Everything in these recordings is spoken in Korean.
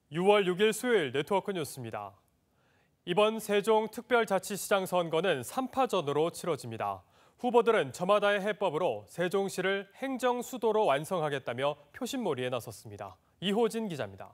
6월 6일 수요일 네트워크 뉴스입니다. 이번 세종특별자치시장 선거는 3파전으로 치러집니다. 후보들은 저마다의 해법으로 세종시를 행정수도로 완성하겠다며 표심몰이에 나섰습니다. 이호진 기자입니다.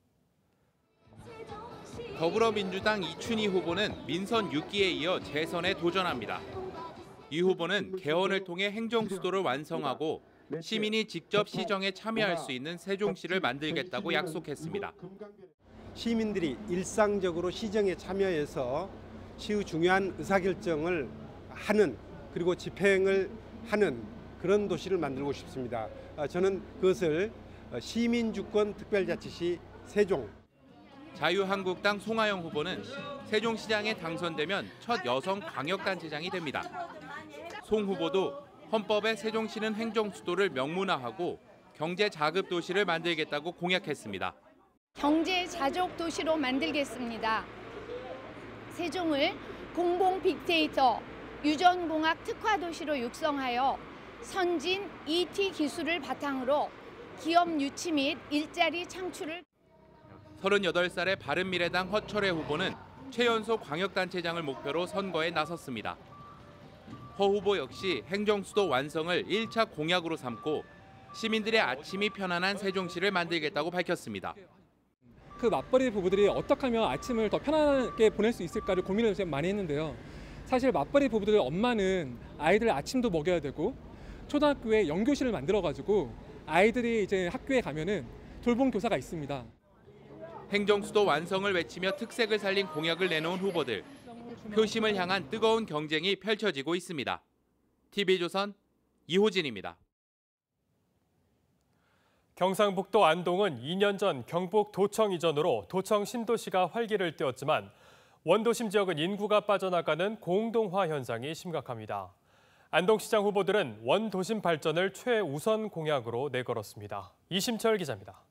더불어민주당 이춘희 후보는 민선 6기에 이어 재선에 도전합니다. 이 후보는 개원을 통해 행정수도를 완성하고 시민이 직접 시정에 참여할 수 있는 세종시를 만들겠다고 약속했습니다. 시민들이 일상적으로 시정에 참여해서 시의 중요한 의사결정을 하는 그리고 집행을 하는 그런 도시를 만들고 싶습니다. 저는 그것을 시민주권 특별자치시 세종. 자유한국당 송하영 후보는 세종시장에 당선되면 첫 여성 광역단체장이 됩니다. 송 후보도 헌법에 세종시는 행정수도를 명문화하고 경제자급도시를 만들겠다고 공약했습니다. 경제자족도시로 만들겠습니다. 세종을 공공빅데이터, 유전공학 특화도시로 육성하여 선진 ET 기술을 바탕으로 기업 유치 및 일자리 창출을 38살의 바른미래당 허철혜 후보는 최연소 광역단체장을 목표로 선거에 나섰습니다. 허 후보 역시 행정수도 완성을 1차 공약으로 삼고 시민들의 아침이 편안한 세종시를 만들겠다고 밝혔습니다. 그 맞벌이 부부들이 어떻게 하면 아침을 더 편안하게 보낼 수 있을까를 고민을 많이 했는데요. 사실 맞벌이 부부들 엄마는 아이들 아침도 먹여야 되고 초등학교에 영교실을 만들어가지고 아이들이 이제 학교에 가면은 돌봄 교사가 있습니다. 행정수도 완성을 외치며 특색을 살린 공약을 내놓은 후보들. 표심을 향한 뜨거운 경쟁이 펼쳐지고 있습니다. TV조선 이호진입니다. 경상북도 안동은 2년 전 경북 도청 이전으로 도청 신도시가 활기를 띄웠지만 원도심 지역은 인구가 빠져나가는 공동화 현상이 심각합니다. 안동시장 후보들은 원도심 발전을 최우선 공약으로 내걸었습니다. 이심철 기자입니다.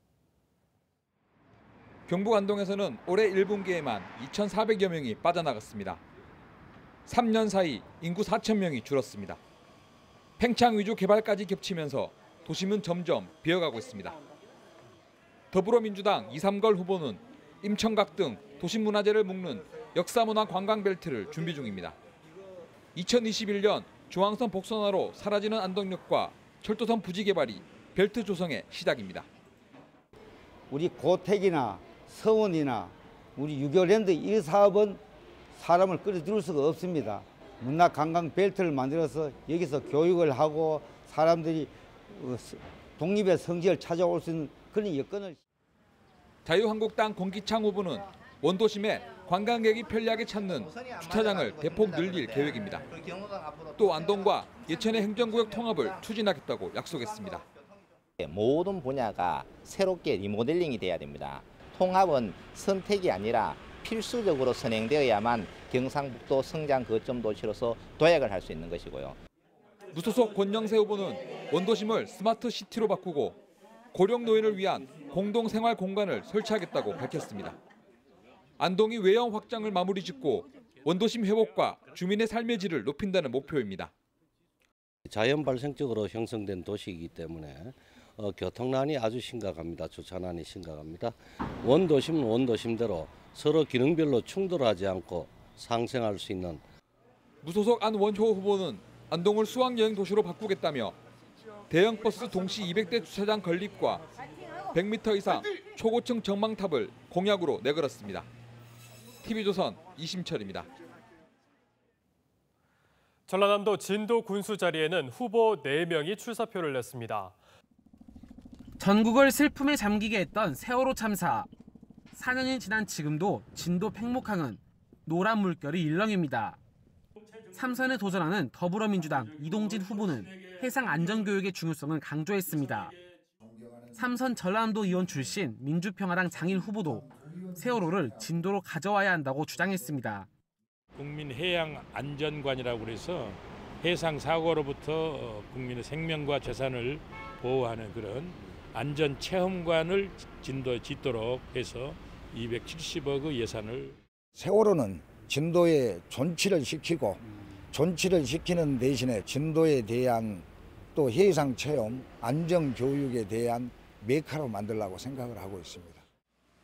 경북 안동에서는 올해 1분기에만 2,400여 명이 빠져나갔습니다. 3년 사이 인구 4천 명이 줄었습니다. 팽창 위주 개발까지 겹치면서 도심은 점점 비어가고 있습니다. 더불어민주당 이삼걸 후보는 임청각 등 도심 문화재를 묶는 역사문화 관광벨트를 준비 중입니다. 2021년 중앙선 복선화로 사라지는 안동역과 철도선 부지 개발이 벨트 조성의 시작입니다. 우리 고택이나 서원이나 우리 유교랜드 이 사업은 사람을 끌어들일 수가 없습니다. 문화관광 벨트를 만들어서 여기서 교육을 하고 사람들이 독립의 성지를 찾아올 수 있는 그런 여건을. 자유한국당 권기창 후보는 원도심에 관광객이 편리하게 찾는 주차장을 대폭 늘릴 계획입니다. 또 안동과 예천의 행정구역 통합을 추진하겠다고 약속했습니다. 모든 분야가 새롭게 리모델링이 돼야 됩니다. 통합은 선택이 아니라 필수적으로 선행되어야만 경상북도 성장 거점 도시로서 도약을 할 수 있는 것이고요. 무소속 권영세 후보는 원도심을 스마트 시티로 바꾸고 고령 노인을 위한 공동 생활 공간을 설치하겠다고 밝혔습니다. 안동이 외형 확장을 마무리 짓고 원도심 회복과 주민의 삶의 질을 높인다는 목표입니다. 자연 발생적으로 형성된 도시이기 때문에 교통난이 아주 심각합니다. 주차난이 심각합니다. 원도심은 원도심대로 서로 기능별로 충돌하지 않고 상생할 수 있는. 무소속 안원효 후보는 안동을 수학여행 도시로 바꾸겠다며 대형 버스 동시 200대 주차장 건립과 100m 이상 초고층 전망탑을 공약으로 내걸었습니다. TV조선 이심철입니다. 전라남도 진도 군수 자리에는 후보 4명이 출사표를 냈습니다. 전국을 슬픔에 잠기게 했던 세월호 참사. 4년이 지난 지금도 진도 팽목항은 노란 물결이 일렁입니다. 3선에 도전하는 더불어민주당 이동진 후보는 해상 안전교육의 중요성을 강조했습니다. 3선 전라남도 의원 출신 민주평화당 장일 후보도 세월호를 진도로 가져와야 한다고 주장했습니다. 국민해양안전관이라고 해서 해상 사고로부터 국민의 생명과 재산을 보호하는 그런 안전체험관을 진도에 짓도록 해서 270억의 예산을. 세월호는 진도에 존치를 시키고 존치를 시키는 대신에 진도에 대한 또 해상체험, 안전교육에 대한 메카로 만들려고 생각을 하고 있습니다.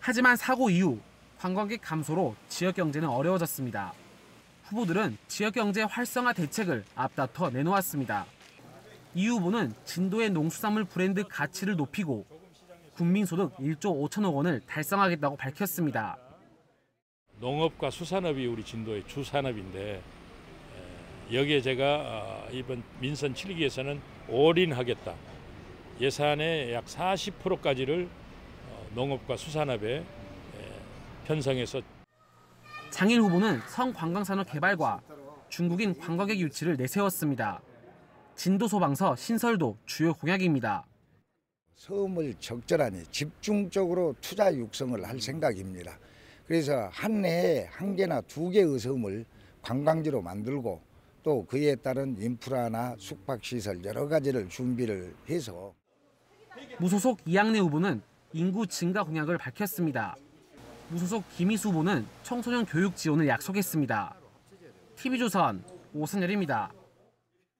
하지만 사고 이후 관광객 감소로 지역 경제는 어려워졌습니다. 후보들은 지역 경제 활성화 대책을 앞다퉈 내놓았습니다. 이 후보는 진도의 농수산물 브랜드 가치를 높이고 국민소득 1조 5천억 원을 달성하겠다고 밝혔습니다. 농업과 수산업이 우리 진도의 주산업인데 여기에 제가 이번 민선 7기에서는 올인하겠다. 예산의 약 40%까지를 농업과 수산업에 편성해서. 장일 후보는 성관광산업 개발과 중국인 관광객 유치를 내세웠습니다. 진도 소방서 신설도 주요 공약입니다. 섬을 적절하니 집중적으로 투자 육성을 할 생각입니다. 그래서 한 해에 1개나 2개의 섬을 관광지로 만들고 또 그에 따른 인프라나 숙박시설 여러 가지를 준비를 해서. 무소속 이양래 후보는 인구 증가 공약을 밝혔습니다. 무소속 김희수 후보는 청소년 교육 지원을 약속했습니다. TV조선 오선열입니다.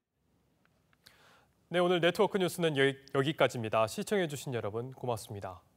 네, 오늘 네트워크 뉴스는 여기까지입니다. 시청해주신 여러분 고맙습니다.